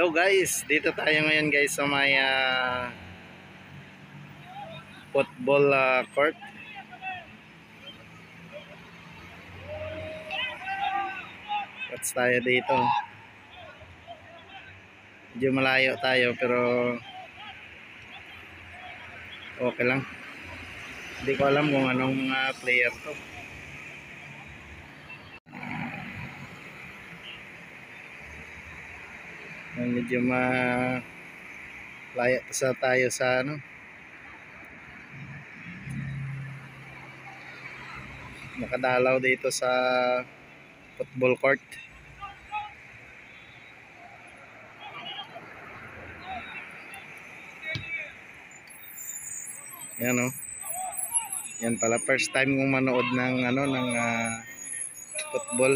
Hello guys, dito tayo ngayon guys sa may football court. Watch tayo dito. Medyo malayo tayo pero okay lang. Hindi ko alam kung anong player to. Medyo malayo pa tayo sa ano. Nakadalaw dito sa football court. Yan o. Yan pala first time kong manood ng ano ng football.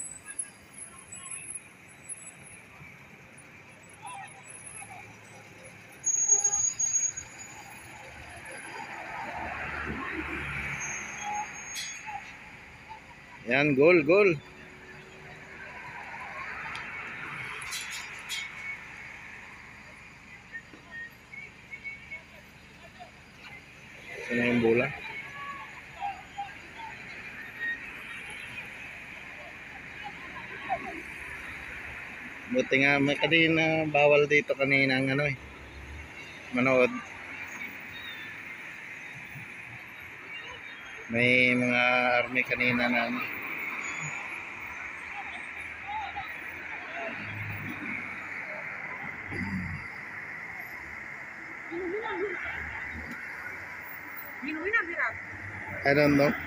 Yan, goal. Saan na yung bola? Buti nga may kanina bawal dito kanina ang ano manood. May mga army kanina na ano. I don't know.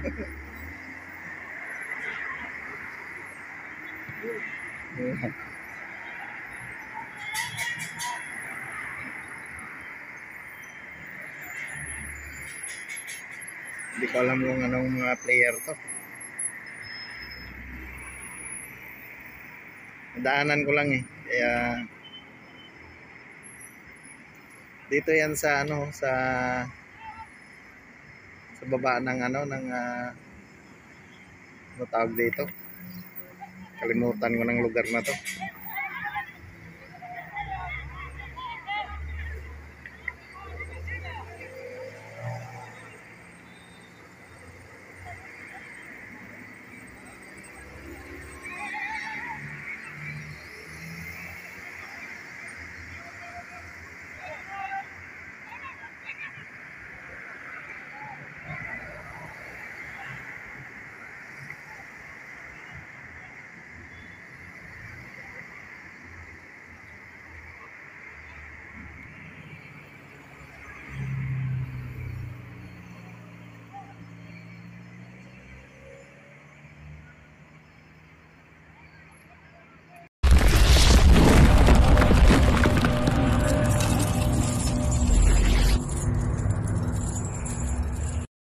Hindi ko alam kung anong mga player to. Daanan ko lang kaya dito yan sa ano sa baba ng ano ng ano tawag dito. Kalimutan ko ng lugar na to.